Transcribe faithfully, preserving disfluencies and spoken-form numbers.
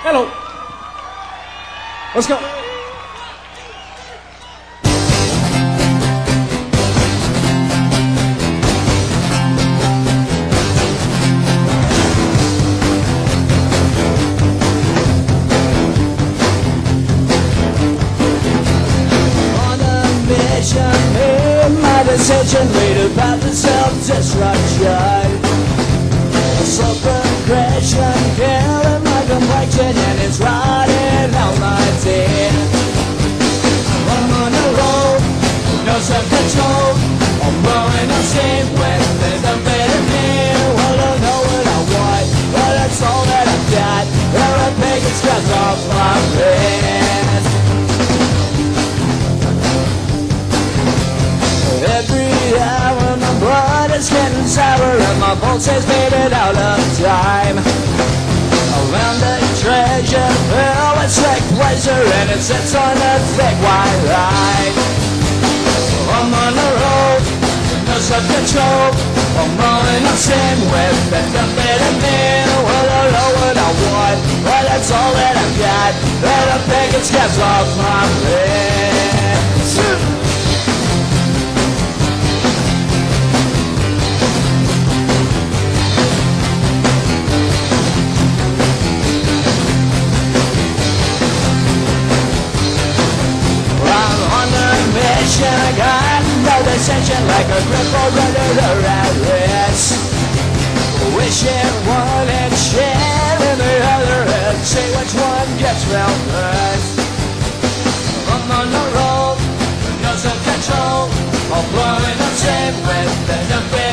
Hello. Let's go. Decision made about the self-destruction, self-progression, killing my complexion, and it's rotting out my day. I'm on the road, no self-control, I'm blowing up steam with methamphetamine. Well, I know what I want, but that's all that I've got. There are bacon scabs off my face. Every hour my blood is getting sour and my pulse has faded out of time. Around the treasure hill it's like pleasure and it sits on a thick white line. I'm on the road, no self-control, I'm rolling up sin with methamphetamine. Well, I know what I want, but that's all that I've got. Let a bacon scabs off my face. I got no decision like a cripple under the rat race. Wishing one and sharing the other and see which one gets round first. I'm on the road, no self-control, I'm blowing up same with the